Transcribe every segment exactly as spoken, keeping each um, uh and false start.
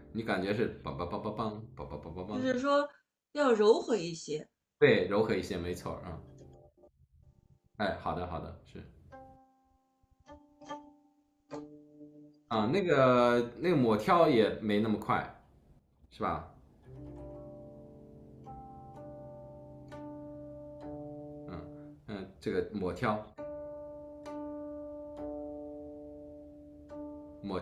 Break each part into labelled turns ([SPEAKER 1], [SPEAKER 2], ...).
[SPEAKER 1] 你感觉是梆梆梆梆梆梆梆梆梆
[SPEAKER 2] 就
[SPEAKER 1] 梆，
[SPEAKER 2] 是说要柔和一些。
[SPEAKER 1] 对，柔和一些，没错啊。哎，好的好的，是啊，那个那个抹挑也没那么快，是吧？嗯嗯，这个抹挑抹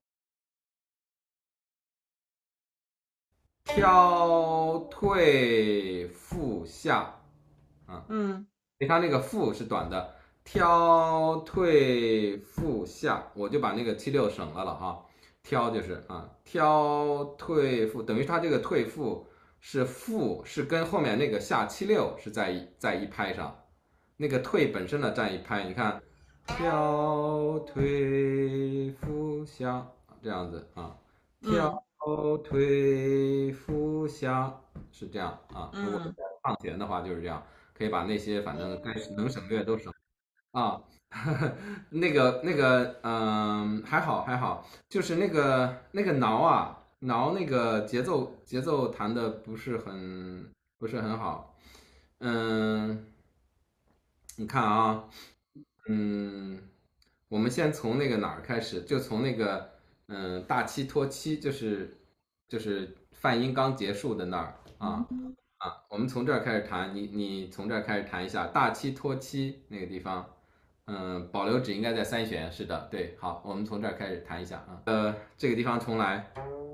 [SPEAKER 1] 挑退复下啊，
[SPEAKER 2] 嗯
[SPEAKER 1] 你看那个复是短的，挑退复下，我就把那个七六省了了啊。挑就是啊，挑退复等于它这个退复是复是跟后面那个下七六是在一在一拍上，那个退本身的占一拍，你看挑退复下这样子啊，挑
[SPEAKER 2] 嗯
[SPEAKER 1] 退复下是这样啊。如果是
[SPEAKER 2] 嗯
[SPEAKER 1] 唱弦的话就是这样，可以把那些反正该能省略都省啊。那个那个嗯，还好还好，就是那个那个挠啊挠那个节奏节奏弹的不是很不是很好。嗯，你看啊，嗯，我们先从那个哪儿开始？就从那个嗯大七托七，就是就是泛音刚结束的那儿啊啊，我们从这儿开始弹，你你从这儿开始弹一下大七托七那个地方，嗯，保留指应该在三弦，是的，对，好，我们从这儿开始弹一下啊，呃，这个地方重来，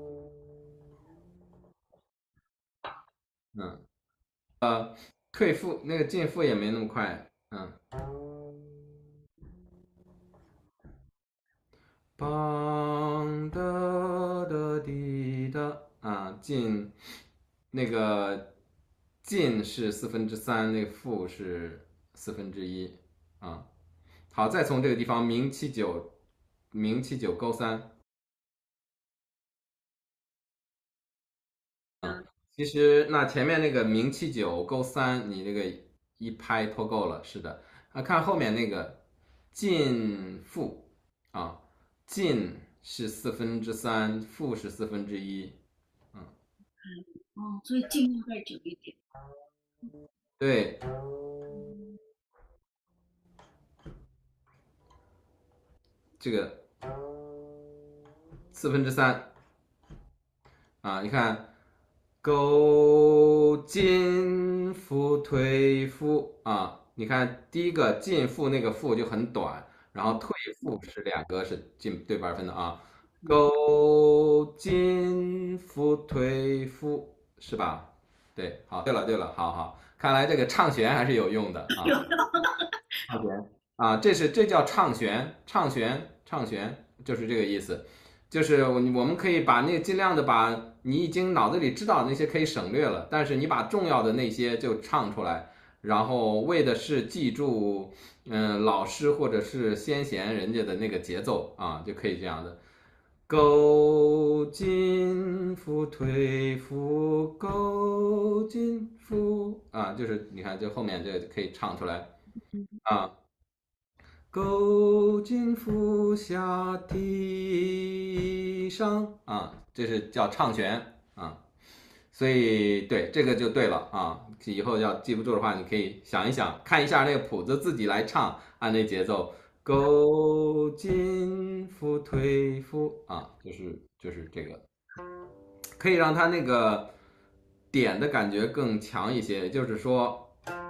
[SPEAKER 1] 嗯，退复那个进复也没那么快，嗯。梆的的滴的啊，进那个进是四分之三，那个负是四分之一啊。好，再从这个地方明七九明七九勾三，其实那前面那个明七九勾三，你这个一拍脱够了，是的。啊，看后面那个进负啊，进是四分之三，负是四分之一，嗯。
[SPEAKER 2] 哦，所以劲要再久一点。
[SPEAKER 1] 对，这个四分之三啊，你看勾进负退负啊，你看第一个进负那个负就很短，然后退负是两个是进对半分的啊，勾进负退负是吧？对，好，对了对了，好好，看来这个唱弦还是有用的啊，唱弦啊，这是这叫唱弦，唱弦，唱弦就是这个意思，就是我我们可以把那个尽量的把你已经脑子里知道的那些可以省略了，但是你把重要的那些就唱出来，然后为的是记住，嗯，老师或者是先贤人家的那个节奏啊，就可以这样的。勾进复退复，勾进复啊，就是你看这后面这个可以唱出来啊。勾进腹下提上啊，这是叫唱弦啊，所以对这个就对了啊。以后要记不住的话，你可以想一想，看一下那个谱子，自己来唱，按那节奏，勾进腹推腹啊，就是就是这个，可以让它那个点的感觉更强一些。就是说，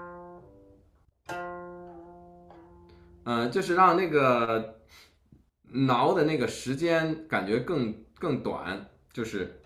[SPEAKER 1] 嗯、呃就是让那个挠的那个时间感觉更更短，就是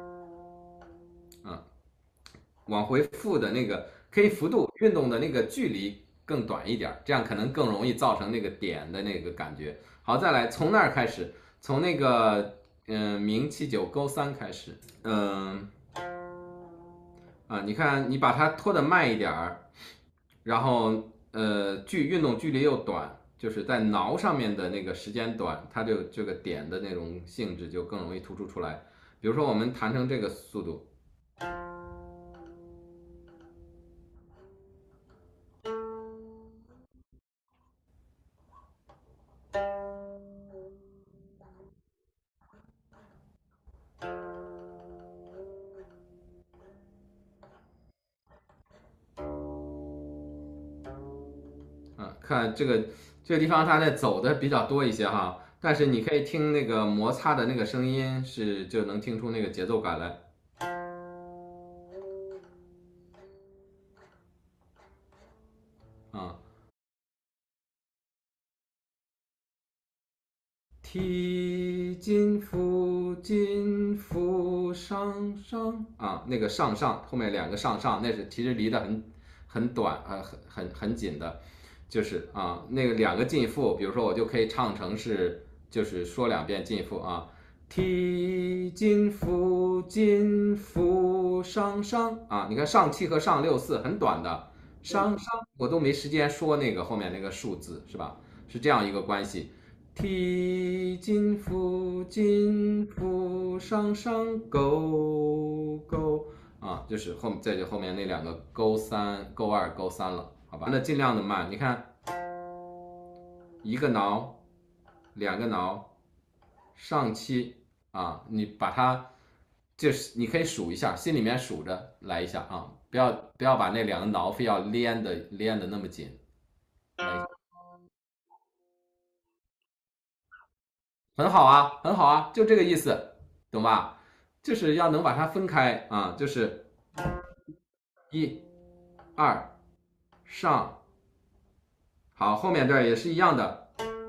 [SPEAKER 1] 嗯，往回复的那个可以幅度运动的那个距离更短一点，这样可能更容易造成那个点的那个感觉。好，再来从那儿开始，从那个嗯明七九勾三开始，嗯啊，你看你把它拖得慢一点儿，然后呃距运动距离又短，就是在挠上面的那个时间短，它就这个点的那种性质就更容易突出出来。比如说我们弹成这个速度， 看这个这个地方它在走的比较多一些哈，但是你可以听那个摩擦的那个声音是就能听出那个节奏感来啊。提金复金复上上啊，那个上上后面两个上上，那是其实离得很很短啊，很很很紧的，就是啊那个两个进复，比如说我就可以唱成是就是说两遍进复啊，提金复金复上上啊，你看上七和上六四很短的，上上我都没时间说那个后面那个数字是吧？是这样一个关系。提金复金复上上勾勾啊，就是后再就后面那两个勾三勾二勾三了，好吧？那尽量的慢，你看一个挠，两个挠，上七啊，你把它就是你可以数一下，心里面数着来一下啊，不要不要把那两个挠非要连的连的那么紧，来一下很好啊，很好啊，就这个意思，懂吧？就是要能把它分开啊，就是一、二、上，好，后面这儿也是一样的，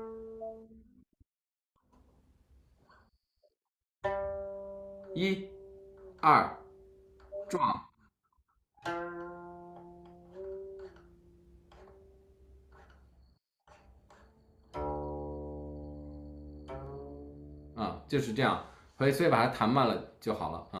[SPEAKER 1] 一、二、撞啊，就是这样，所以所以把它弹慢了就好了啊。